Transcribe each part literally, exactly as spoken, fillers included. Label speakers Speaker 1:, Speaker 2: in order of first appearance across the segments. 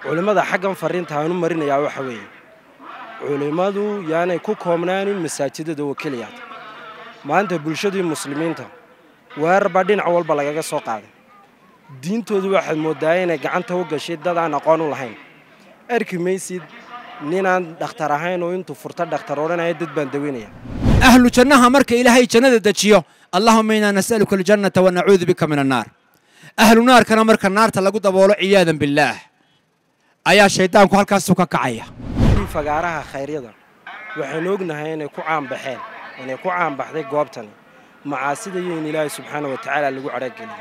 Speaker 1: culimada xaggan fariinta aanu marinayaa waxa weeye culimadu yaanay ku koobnaanin masaajidada oo keliya maanta bulshadii muslimiinta weerarba dhinac walba lagaga soo qaaday diintoodu waxay moodaa inay gacanta u gashay dad aan aqoon u lahayn arki maysid ninaan dhakhtar ahayn oo intuu furta dhakhtar oranaya dad baan daweynaya
Speaker 2: ahlu jannaha marka ilaahay jannada dajiyo allahumma inna nas'aluka aljannata wa na'uudhu bika min an-nar ahlu naarkana marka naarta lagu daboolo ciyaadan billaah ayaa shaydaanku halkaas ka kacaya
Speaker 1: fagaaraha khayryada waxaan ognahay inay ku caan baxeen inay ku caan baxday goobtan macaasida iyo in ilaahay subxaanahu wa ta'ala lagu carageliyo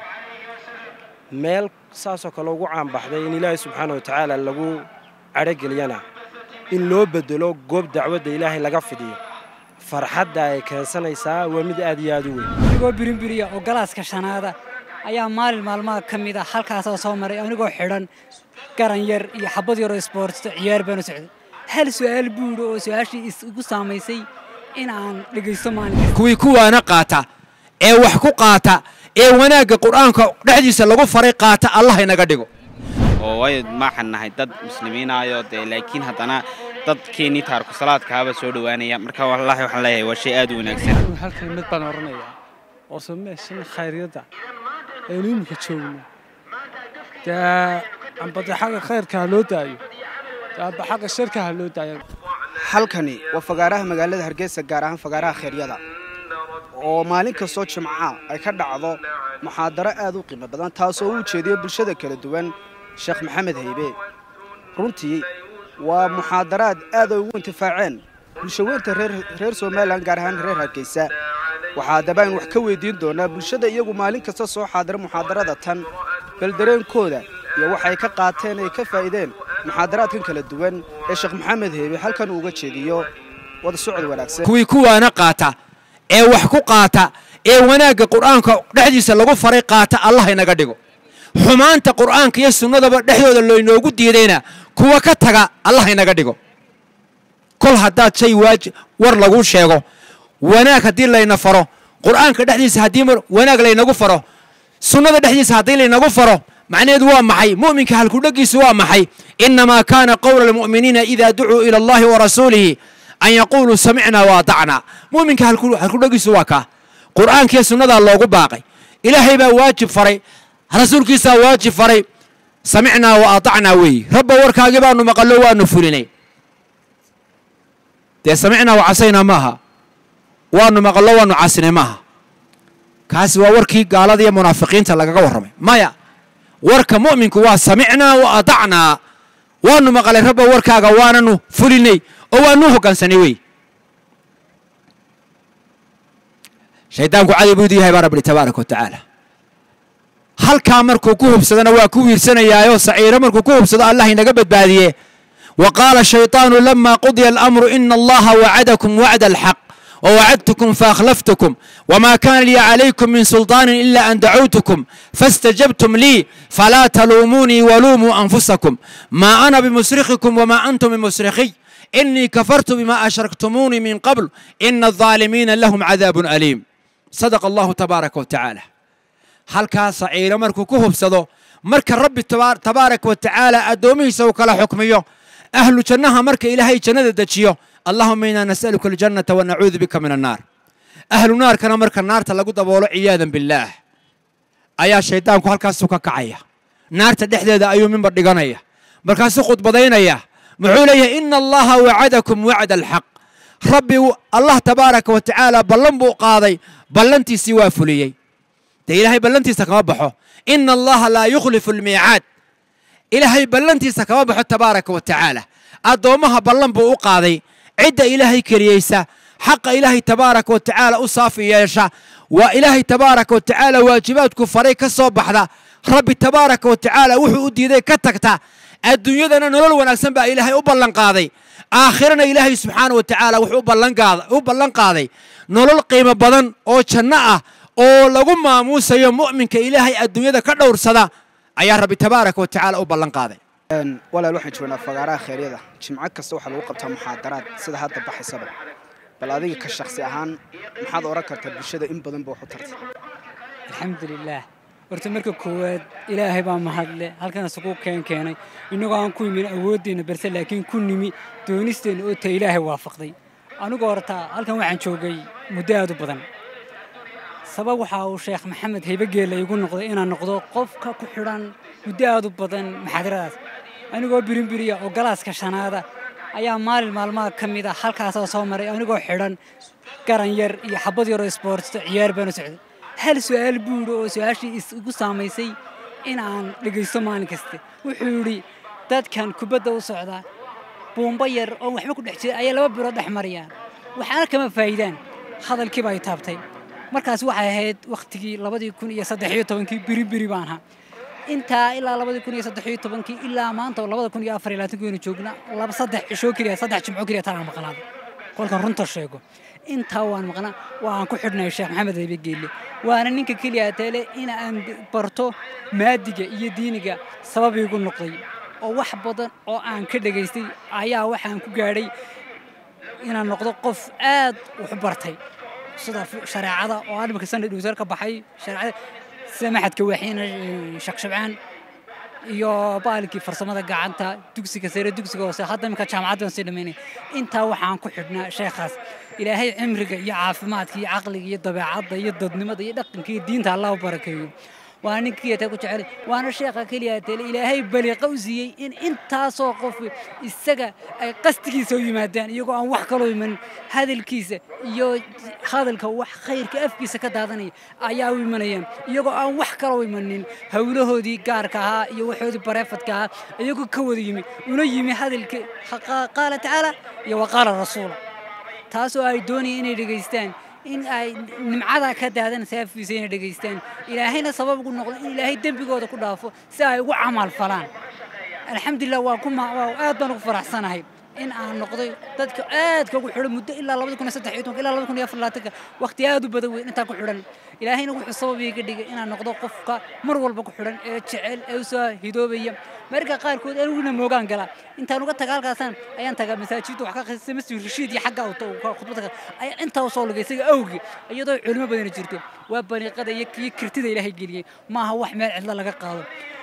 Speaker 1: meel saasoo kale ugu caan baxday in ilaahay subxaanahu wa ta'ala lagu carageliyana in loo bedelo goob dacwada ilaahay laga fidiyo farxadda ay keensanaysaa waa mid aad iyo aad u weyn
Speaker 3: anigoo birinbiriya oo galaaska shanaada ayaa maalin maalmaha ka mid ah halkaas oo soo maray anigoo xidhan garan yar iyo xabad yar oo sports ciyaar baan u socday hal su'aal buuro oo su'aashii isu saamaysay in aan dhageysto maalin
Speaker 2: kuwii kuwaana qaata ee wax ku qaata ee wanaaga quraanka dhaxdiisa lagu faray qaata Allah inaga dhigo
Speaker 4: oo way ma xanahay dad muslimiin ayo de laakiin hadana dad keeni taarku salaadka haba soo dhawaanaya marka wallahi waxaan leeyahay waa shay aad u wanaagsan
Speaker 5: halkan mid baan oranaya oo sameeyay khayriada ee nimka joogno ta ambada xaqa khayrka loo daayo ta xaqa shirka loo daayo
Speaker 6: halkani waa fagaaraha magaalada Hargeysa gaar ahaan fagaaraha khayriada oo maalin kasta Jimcaha ay ka dhacdo muxaadaro aad u qiimo badan taas oo u jeediyo bulshada kala duwan Sheekh Maxamed Haybe runtii waa muxaadaraad aad ugu intifaaceen bulshooyinka reer reer Soomaaliland gaar ahaan reer Hargeysa waxa dabaan wax ka weydiin doona bulshada iyagu maalin kasta soo xaadira muxaadarada tan bal dareenkooda iyo waxay ka qaateen ay ka faa'iideen muxaadaraadkan kala duwan ee Sheekh Maxamed Haybe halkan uga jeediyo wada socod wanaagsan
Speaker 2: kuwii kuwaana qaata ee wax ku qaata ee wanaaga quraanka dhaxdiisa lagu faray qaata Allah inaga dhigo xumaanta quraanka iyo sunnadaba dhaxdooda loo inoogu diidayna kuwa ka taga Allah inaga dhigo kol hadaa shay waajib war lagu sheego wanaag hadii la ina faro quraanka dhaxdiisa hadii wanaag la inagu faro sunnada dhaxdiisa hadii la inagu faro macnaheedu waa maxay muuminka halku dhagiisu waa maxay inma kana qawlu almu'minina idha du'u ila Allah wa rasulihi an yaqulu sami'na wa ata'na muuminka halku halku dhagiisu waa ka quraanka iyo sunnada loogu baaqay ilaahay baa waajib faray rasuulkiisa waajib faray sami'na wa ata'na way rabba warkaagi baanu maqallo waanu fulinay de sami'na wa asayna maaha waanu maqallo waanu casinay maaha kaasi waa warkii gaalada iyo munaafiqiinta lagaga waramay maya warka mu'minku waa sami'na wa ata'na waanu maqalay rabba warkaaga waananu fulinay oo waanu hogaansanay way shaydaanku cadi buu diyahay rabbi tabaaraka wa ta'ala halka markuu ku hubsadana waa ku wiirsanayaayo saciiro markuu ku hubsado Allah inaga badbaadiye وقال الشيطان لما قضي الأمر إن الله وعدكم وعد الحق ووعدتكم فأخلفتكم وما كان لي عليكم من سلطان إلا أن دعوتكم فاستجبتم لي فلا تلوموني ولوموا أنفسكم ما أنا بمصرخكم وما أنتم بمصرخي إني كفرت بما أشركتموني من قبل إن الظالمين لهم عذاب أليم صدق الله تبارك وتعالى هل كان صعير مركو كهب صدو مرك الرب تبارك وتعالى أدومي سوك لا حكميه أهل جنها مرك إلهي جنة دجيو اللهم إنا نسألك الجنة ونعوذ بك من النار أهل النار كان مرك النار تلقوا دبولو عياذا بالله أيا الشيطان كو هلكاس سوكا كعيا نار تدحديدا أيو من بردقانيا مركاس خد بدينيا معوليه إن الله وعدكم وعد الحق ربي الله تبارك وتعالى بلنبو قاضي بلنتي سوا فليي ده إلهي بلنتي سكوابحو إن الله لا يخلف الميعاد إلهي بلنتي سكوابحو تبارك وتعالى أدومها بلنبو قاضي عدة إلهي كريسة حق إلهي تبارك وتعالى أصافي يشاء وإلهي تبارك وتعالى واجباتك فريق الصبح ذا ربي تبارك وتعالى وحو أدي ذي كتكتا الدنيا ذا نلول ونأسن بها إلهي أبلن قاضي آخرنا إلهي سبحانه وتعالى وحو أبلن قاضي أبلن قاضي نلول قيمة بدن أو شناء أو لغم موسى يوم مؤمن كإلهي الدنيا ذا كدور صدا أيها ربي تبارك وتعالى أبلن قاضي
Speaker 6: ولا لوحي جونا فقراء خيرية جمعة كستوحة لوقبتها محاضرات سيدا هذا بحي سبب بل هذه كالشخصي أهان محاضرة كرتب بالشدة إن بدن بوحو ترت
Speaker 3: الحمد لله horta marka koowaad ilaahay baa mahadle halkan isugu keen keenay inagoo aan ku imin awooddeena balse laakiin ku nimi doonisteena oo ta ilaahay waafaqday anigu horta halkan waxaan joogay muddo aad u badan sabab waxa uu sheekh maxamed haybe geelle igu noqday inaan noqdo qofka ku xidhan muddo aad u badan maxaadiradaas anigoo birinbiriya oo galaaska shanaada ayaa maalin maalmaha ka mid ah halkaasoo soo maray anigoo xidhan garan yar iyo xabad yaroo isboortista ciyaar baan u socday hal su'aal buu yidhi oo su-aashii igu saamaysay in aan dhegaysto maalin kasta wuxuu yidhi dadkan kubadda u socdaa buumba yar oon waxba ku dhex jira ayaa laba bilood dhex marayaan waxaana kama faa'iidaan hadalkiiba ay taabtay markaas waxay ahayd wakhtigii labadii kun iyo saddex iyo tobankii biribiri baan ahaa intaa ilaa labadii kun iyo saddex iyo tobankii ilaa maanta oo labada kun iyo afar iyo labaatanki waynu joognaa laba saddex cishoo keliya saddex jimco keliya taan aan maqnaado kolkan runta sheego intaa waan maqnaa waan ku xidhnay sheekh maxamed haybe geelle waana ninka keliya tale in aan barto maadiga iyo diiniga sabab igu noqday oo wax badan oo aan ka dhageystay ayaa waxaan ku gaadhay inaan noqdo qof aad wax u bartay sida shareecada oo aan marka sanad dhowr ka baxay shareecada samaxadka waxiina shaqshabcaan iyo baalkii farsamada gacanta dugsiga sare dugsiga hoose hadda marka jaamacadda soo dhameynay intaa waxaan ku xidhnaa sheekhaas ilaahay cimriga iyo caafimaadka iyo caqliga iyo dabeecadda iyo dadnimada iyo dhaqanka iyo diinta Allah u barakeeyo waa ninkii ta ku jecel waana sheekha kaliya teel ilaahay baliiqa u siiyay in intaasoo qof isaga ay qastigiisa u yimaadaan iyagoo aan wax kale iman hadalkiisa iyo hadalka wax khayrka afkiisa ka daadanaya ayaa u imanayaan iyagoo aan wax kale u imanin hawlahoodii gaarka ahaa iyo waxoodii bareefadka ahaa iyagoo ka wada yimi una yimi hadalka qaala tacaala iyo waqaala rasuula taasoo ay doonayeen inay dhageystaan in ay nimcada ka daadan saafiisa inay dhageystaan ilaahayna sabab ugu noqdo in ilaahay dembigooda ku dhaafo si ay ugu camal falaan alxamdulillah waa ku aad baan ugu faraxsanahay in aan noqday dadka aad ka ugu xidhan muddo ilaa labada kun iyo saddex iyo toban ilaa labada kun iyo afar iyo labaatanka waqti aad u badan weyn intaan ku xidhan ilaahayna wuxuu sabab iiga dhigay inaan noqdo qofka mar walba ku xidhan ee jecel ee u soo hidoobaya marka qaarkood aniguna moogaan gala intaan uga taga halkaasaan ayaan tagaa masaajidda wax ka qasay masjid rashiid iyo xagga uu khudbada ayaa intaa soo lugay isaga awgi iyadoo culimo badan jirto waa bariiqada iyo kirtida ilaahay geliyay maaha wax meel cidla laga qaado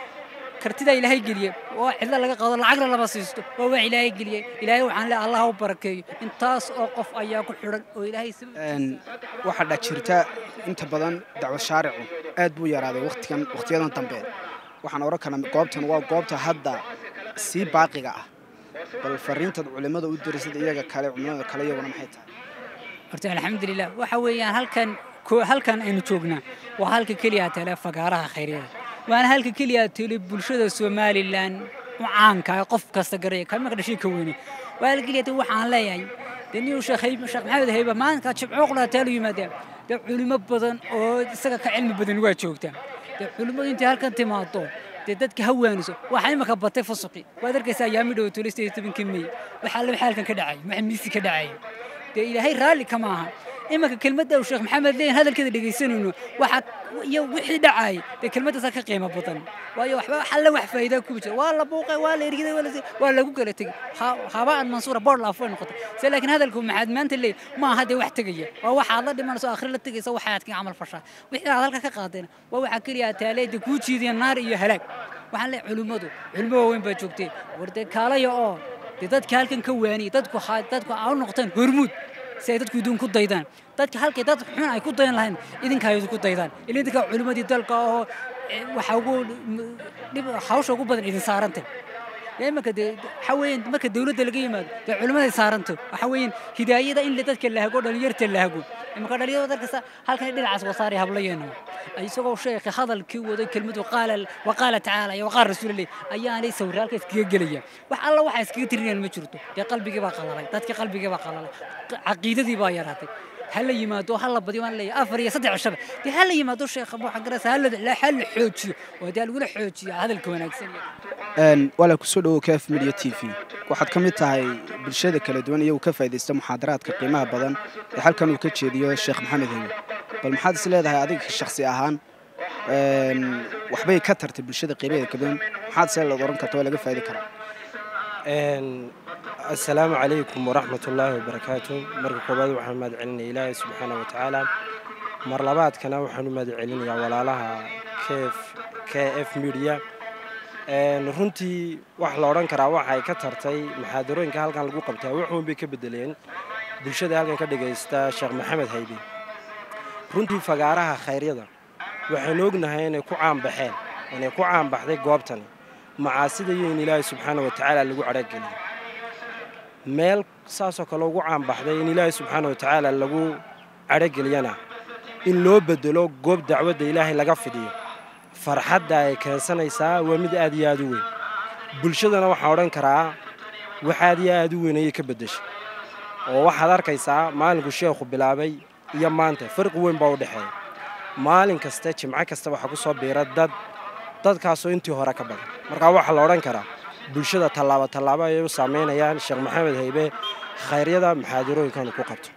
Speaker 3: kartida ilaahay geliyay oo cidla laga qaado lacag laba siisto oo wax ilaahay geliyay ilaahay waxaan leeyahay Allah u barakeeyo intaas oo qof ayaa ku xidhan oo ilaahay
Speaker 6: een waxa dhajirta inta badan dacwo shaaricu aad buu yaraaday waqtigan waqtiyadan dambe waxaan oran karnaa goobtan waa goobta hadda si baaqiga ah bal fariinta culimada u dirisay iyaga kale culimada kale iyaguna maxay tahay
Speaker 3: horta alxamdulillah waxa weeyaan halkan halkan aynu joognaa waa halka kaliya tale fagaaraha khayriyada waana halka kaliya tale bulshada Soomaaliland u caanka qof kasta garay kama ka dhashay ka weyn waa halka kaliya waxaan leeyahay daniyo sheekh sheekh maxamed hayba maanta jibco qula tale yimaadeen dad culimo badan oo isaga ka cilmi badan waa joogtaa dad culimo inta halkan timaado dadka hawaaniso waxay ma ka batay fasuqi waad arkaysaa yaami dhow tuulistay toban May waxa la halkan ka dhacay waxa miisi ka dhacay de ilaahay raali kama aha imaka kelmadda uu sheekh maxamed leen hadalkeeda dhageysanayno waxa iyo wixii dhacay de kelmaddaas ka qiimo badan waayo waxba xal wax faa'iido ku jira waa la buuqay waa la ergiday waa la waa lagu kala tagay haba aan mansuura boor la afoo noqotay se laakiin hadalku maxaad maanta leey ma aha de wax tagaya waa waxa la dhimanayso aakhir la tagaysa waxa aad ka amal fashaa wixii aad halka ka qaadeen waa waxa kaliya taaleed ku jiideen naar iyo halaag waxaan leeyahay culimadu culimo weyn baa joogtay warday kaalaya oo dadka halkan ka waani dadku dadku aan noqoteen hormuud si dadku idin ku daydaan dadka halkay dad xun ay ku dayan lahayn idinka ay ku daydaan idinka culimadii dalka oo waxa ugu dib hawsha ugu badan idin saarantay imaka de xaween marka dawladda laga yimaado de culimada saaranto waxa weeyeen hidaayada in dadka la hago dhalinyarta la hago imaka dhalinyarada dadka halkan dhinacaas wasaari hablayeen ay isagoo sheekh hadalkii wada kelmadu qaala wa qaala taala iyo qaar rasuulillah ayaanay sawiraalka iskaga gelaya wax alla waxa iskaga tirinayaan ma jirto de qalbiga baa qalalay dadka qalbiga baa qalalay caqiidadii baa yaraatay هل يمادو هل بديوان لي أفري صدق الشباب دي هل يمادو الشيخ أبو حقرس هل لا حل حوجي وده الأولى حوجي هذا الكون أكسر
Speaker 6: أن ولا كسودو كيف ميديا تي في واحد كميت هاي بالشدة كالدوان يو كيف إذا استمع محاضرات كقيمة بدن الحال كانوا كتشي ديو الشيخ محمد هني بالمحادثة اللي هذا هذيك الشخصية أهان وحبي كترت بالشدة قريبة كذا محادثة اللي ضرن كتوه لقى فايدة كرا
Speaker 1: السلام عليكم ورحمة الله وبركاته مرة كوباد وحمد علينا إلهي سبحانه وتعالى مر لبعض كنا وحنا مد علينا ولا لها k f media runtii wax la odhan karaa waxay ka tartay muxaadarooyinka halkan lagu qabtaa wuxuun bay ka bedeleen bulshada halkan ka dhagaysta sheekh maxamed haybe runtii fagaaraha khayryada waxaynu ognahay inay ku caanbaxeen inay ku caanbaxday goobtani macaasida iyo in ilaahay subxaana wa tacaala lagu cadhageliyo meel saasoo kale ugu caanbaxday in ilaahay subxaana wa tacaala lagu cadhageliyana in loo bedelo goob dacwadda ilaahay laga fidiyo farxadda ay keensanaysaa waa mid aad iyo aad u weyn bulshadana waxaan odhan karaa wax aad iyo aad u weyn ayay ka beddeshay oo waxaad arkaysaa maalinku sheekhu bilaabay iyo maanta farqi weyn baa u dhexeeya maalin kasta jimco kasta waxaa ku soo biira dad dadkaasoo intii hore ka badan markaa waxaa la odhan karaa bulshada tallaabo tallaabo ayay u saameynayaan sheekh maxamed haybe khayryada muxaadarooyinkan ku qabto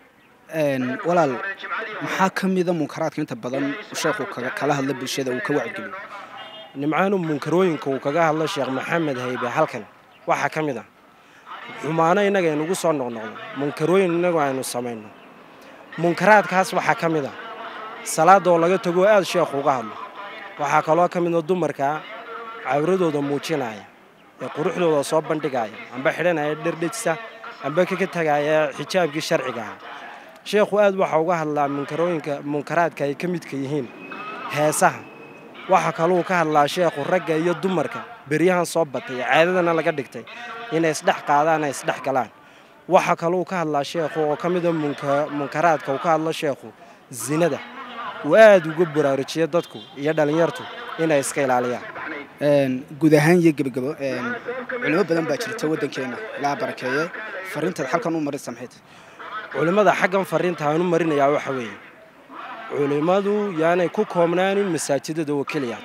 Speaker 6: walaal maxaa ka mida munkaraadka inta badan sheekhu kala hadla bulshada uu ka wacgeliyo
Speaker 1: nimcaanu munkarooyinka uu kaga hadlo sheekh maxamed haybe halkan waxaa ka mid ah xumaano innaga aynugu soo noqnoqdo munkarooyin innagu aynu samayno munkaraadkaas waxaa ka mid ah salaada oo laga tago aad sheekhu uga hadlo waxaa kaloo ka mid ah dumarka cawradooda muujinaya ee quruxdooda soo bandhigaya amba xidhanaya dherdhejsa amba kaga tagaya xijaabkii sharciga ah sheekhu aad waxa uga hadlaa munkarooyinka munkaraadka ay ka midka yihiin heesaha waxa kaloo ka hadlaa sheekhu ragga iyo dumarka beryahan soo batay caadadana laga dhigtay inay isdhex qaadaan ay isdhex galaan waxa kaloo ka hadlaa sheekhu oo ka mid ah munkaraadka uu ka hadlo sheekhu zinada uu aad uga baraarujiyo dadku iyo dhalinyartu inay iska ilaaliyaan
Speaker 6: guud ahaan iyo gebagabo culimo badan baa jirta waddankeena ilaa barakeeye fariintaad halkan u marin samxeed
Speaker 1: culimada xaggan fariinta aan u marinayaa waxa weeye culimadu yaanay ku koobnaanin masaajidada oo keliya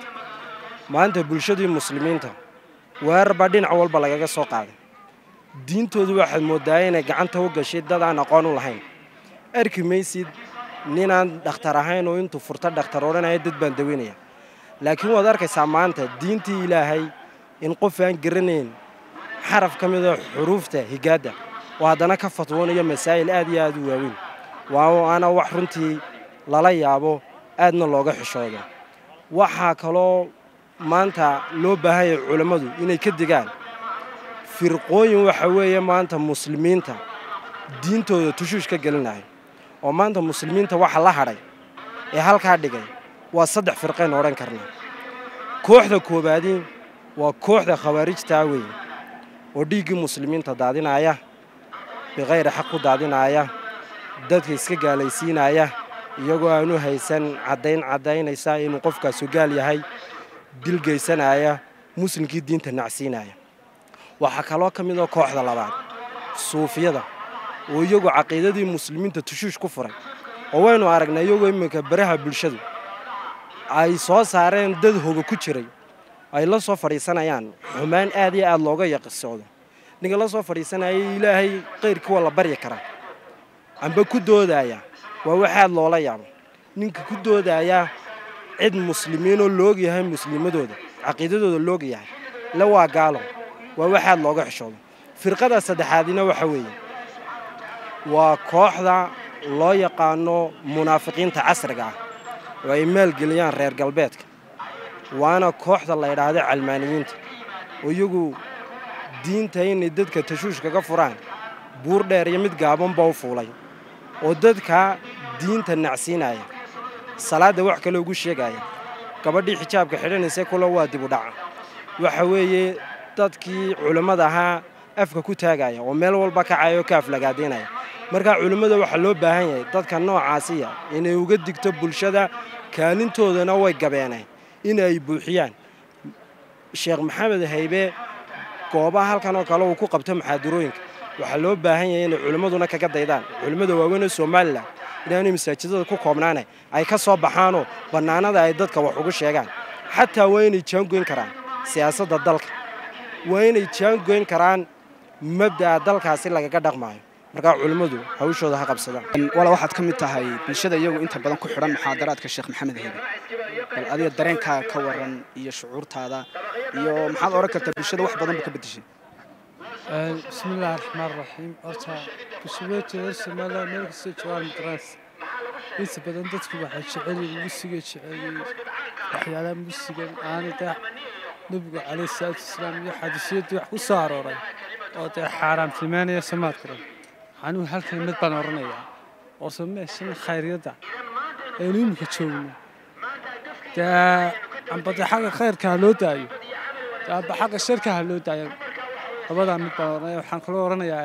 Speaker 1: maanta bulshadii muslimiinta weerar baa dhinac walba lagaga soo qaaday diintoodu waxaad moodaa inay gacanta u gashay dad aan aqoon u lahayn arki maysid ninaan dhakhtar ahayn oo intuu furta dhakhtar odhanaya dad baan daweynaya laakiin waad arkaysaa maanta diintii ilaahay in qof aan garanayn xaraf ka mida xuruufta higaadda oo haddana ka fatwoonayo masaa'il aad iyo aad u waaweyn waa ana wax runtii lala yaabo aadna looga xishoodo waxaa kaloo maanta loo baahanya culammadu inay ka digaan firqooyin waxa weeye maanta muslimiinta diintooda tushuush ka gelinayo oo maanta muslimiinta waxa la hadhay ee halkaa dhigay waa saddex firqayn odhan karnaa kooxda koobaadi waa kooxda khawaarijtaa weeye oo dhiiggii muslimiinta daadinaya biqayri xaq ku daadinaya dadka iska gaalaysiinaya iyagoo aanu haysan caddayn caddaynaysa inuu qofkaasu gaal yahay dilgaysanaya muslimkii diinta nacsiinaya waxaa kaloo ka mid ah kooxda labaad suufiyada oo iyagu caqiidadii muslimiinta tushuush ku furay oo waynu aragnay iyagoo iminka baraha bulshadu ay soo saareen dad hoga ku jiray ay la soo fadhiisanayaan xumaan aad iyo aad looga yaqisoodo ninka la soo fadhiisanayay ilaahay qayrkii waa la baryi karaa amba ku doodaya waa waxaad loola yaabo ninka ku doodaya cid muslimiinoo loog yahay muslimadooda caqiidadooda loog yahay la waa gaalo waa waxaad looga xishoodo firqada saddexaadina waxa weeye waa kooxda loo yaqaano munaafiqiinta casriga ah oo ay maalgeliyaan reer galbeedka waana kooxda la yidhaahdo calmaaniyiinta oo iyagu diinta inay dadka tashuush kaga furaan buur dheer iyo mid gaabanba u fuulay oo dadka diinta nacsiinaya salaadda wax kale ugu sheegaya gabadhii xijaabka xidhanaysa kula waa dib u dhaca waxa weeye dadkii culimmada ahaa afka ku taagaya oo meel walba kacaya oo ka aflagaadaynaya markaa culimmada waxaa loo baahan yahay dadka noocaasiya inay uga digto bulshada kaalintoodana way gabeeneen inay buuxiyaan sheekh maxamed haybe goobaha halkan oo kale uu ku qabto muxaadarooyinka waxaa loo baahan yahay inay culimmaduna kaga daydaan culimmada waaweyn ee somalilan inaanay masaajidada ku koobnaanay ay ka soo baxaanoo bannaanada ay dadka wax ugu sheegaan xataa waa inay jaangoyn karaan siyaasadda dalka waa inay jaangoyn karaan mabda'a dalkaasi lagaga dhaqmaayo markaa culimmadu hawshooda ha qabsadaan
Speaker 6: wala waxaad ka mid tahay bulshada iyagu inta badan ku xidhan muxaadaraadka sheekh maxamed haybe bal adiga dareenkaa ka waran iyo shucuurtaada iyo maxaad oran kartaa bulshada wax badan ba ka bedeshay
Speaker 5: بسم الله الرحمن الرحيم أرتا كسبت رسم الله ملك سجوان مدرس إنت بدن دتك واحد شعري وسيجي شعري waxyaalaha musigan aanay dee nebigu calayhi salaatu wasalaam iyo xadiisyadii wax ku soo arooray oo dee xaaraamtilmaanaya samaad karan anigu halkan mid baan oranayaa oo sameeshan khayryada aynu iminka joogno dee amba dee xagga khayrka ha loo daayo dee amba xagga sharka ha loo daayo labadaa mid baan oranaya waxaan kaloo oranayaa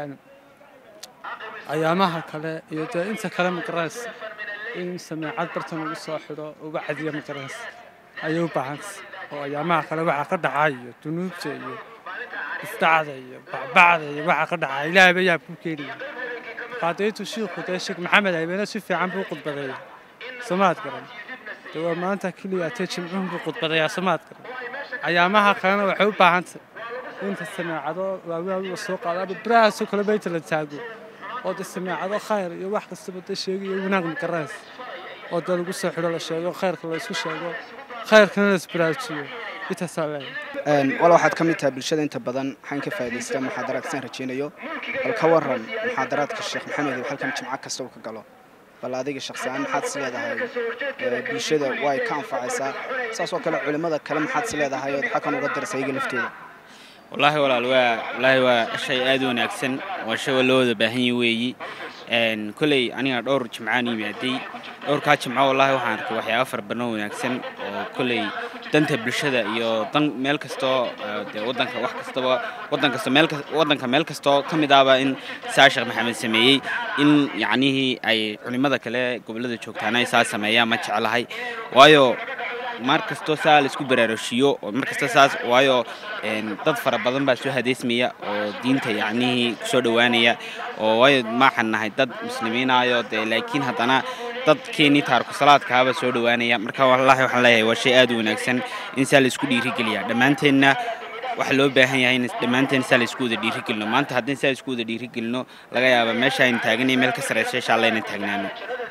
Speaker 5: ayaamaha kale iyo dee inta kale maqaraas in sameecad bartan ugu soo xidho uga cadiya maqaraas ayay u baahantay oo ayaamaha kale waxaa ka dhacay iyo dunuubta iyo isdacda iyo bacbacda iyo waxaa ka dhacay ilaahay baa yaab ku keenaya qaadaytu shiikhu dee sheekh maxamed aybeena si fiican buu khudbadeeya samaad garan dee waa maanta keliya tee jimcuhun buu khudbadeeyaa samaad garan ayaamaha kalena waxay u baahantay inta sameecado waaweyn la soo qaado ama birahaasoo kale bayta la taago oo dee sameecado khayr iyo wax kastaba dee sheegayo wanaag maqaraas oo dee lagu soo xidho la sheego khayrka la isku sheego khayrkana la isbaraajiyo intaasaa leeyahay
Speaker 6: wala waxaad ka mid tahay bulshada inta badan waxaan ka faa'iidaystaa muxaadaraad saan rajaynayo bal ka waran muxaadaraadka sheekh maxamed oo halkan jimco kasta uu ka galo bal adiga shakhsi ahaan maxaad is leedahay bulshada way ka anfacaysaa saas oo kale culimada kale maxaad is leedahay oo halkan uga diraysa iyaga laftooda
Speaker 4: والله ولا الوا والله waa shay aad u wanaagsan waa shay loo wada baahan yahay weeyi een kulay aniga dhowr jimcaan imaaday dhowr ka jimco wallahi waxaan arkay waxyaabo far badan oo wanaagsan oo kulay danta bulshada iyo dan meel kasto wadanka wax kastaba wadan kasta meel wadanka meel kasto kamid ah in Sheekh Maxamed sameeyay in yaanihi ay culimada kale gobolada joogtaan ay saa sameeyaan ma jeclahay waayo markasto saa la isku baraarushiyo markasto saas waayo een dad fara badan baa soo hadeysmiya oo diinta yaani ku soo dhawaanaya oo way ma xanahay dad muslimiinaayo de laakiin hadana dad keeni taarku salaadka haba soo dhawaanaya marka wallahi waxaan leeyahay waa shay aad u wanaagsan in saa la isku dhiirigeliya dhamaanteena wax loo baahan yahay in dhamaanteen saa la isku wada dhiirigelino maanta haddii saa isku wada dhiirigelino laga yaabo meesha in taaganay meel ka sareysa insha Allah in taagnaano